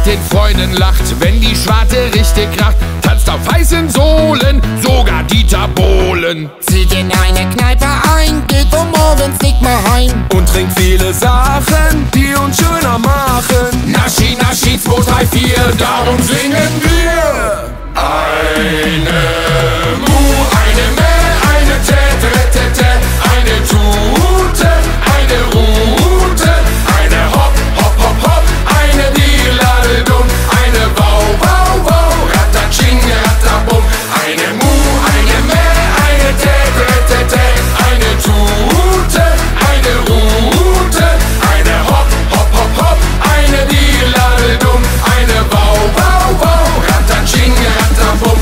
den Freunden lacht, wenn die Schwarte richtig kracht. Tanzt auf heißen Sohlen, sogar Dieter Bohlen. Zieht in eine Kneipe ein, geht morgens nicht mehr heim. Und trinkt viele Sachen, die uns schöner machen. Naschi, Naschi, 2, 3, 4, darum singen wir. Eine Mu, eine Mä, eine Tä, eine Tute, eine Rute, eine Hopp, Hopp, Hopp, Hopp, eine Dilaledum, eine Bau, Bau, Bau, Ratatsching, Ratabum. Eine Mu, eine Mä, eine Tä, eine Tute, eine Rute, eine Hopp, Hopp, Hopp, Hopp, eine Dilaledum, eine Bau, Bau, Bau, Ratatsching, Ratabum.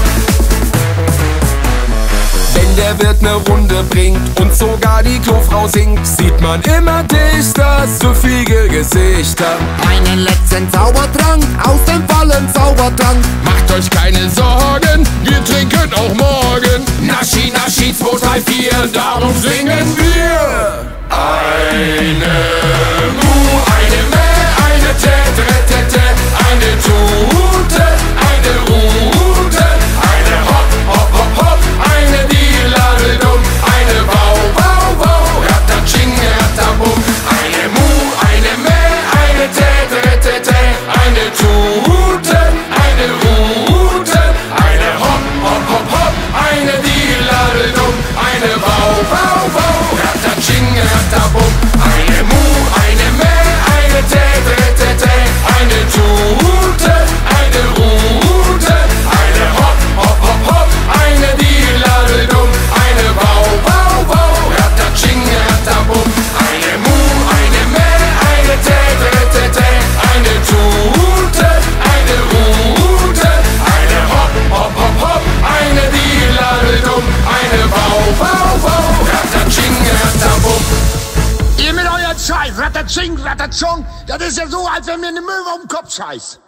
Wenn der Wirt ne Runde bringt und sogar die Klofrau singt, sieht man immer dichter, süffige Gesichter. Einen letzten Zaubertrank aus dem vollen Zaubertrank. Macht euch keine Sorgen, wir trinken auch morgen. Naschi, Naschi, 2, 3, 4, darum singen wir. Eine Mu, eine Mä, eine Tä, eine Tute, eine Rute, eine Hopp, Hopp, Hopp, Hopp, eine Dilaledum, eine Bau, Bau, Bau, Ratatsching, Ratabum. Eine Mu, eine Mä, eine Tä, eine Tute, eine Rute, eine Hopp, Hopp, Hopp, Hopp, eine Dilaledum, eine Bau, Bau, Bau, Ratatsching, Ratabum. Eine Mu, eine Mä, eine Tä, eine Tute, eine Rute, eine Hopp, Hopp, Hopp, Hopp, eine Dilaledum, eine Bau, Bau, Bau, Ratatsching, Ratabum. Eine Mu, eine Mä, eine Tä, eine Tute, eine Rute, eine Hopp, Hopp, Hopp, Hopp, eine Dilaledum, eine Bau, Bau, Bau, Ratatsching, Ratabum. Ihr mit euren Scheiß, Ratatsching, Ratatschong, das ist ja so, als wenn mir eine Möwe um den Kopf scheißt.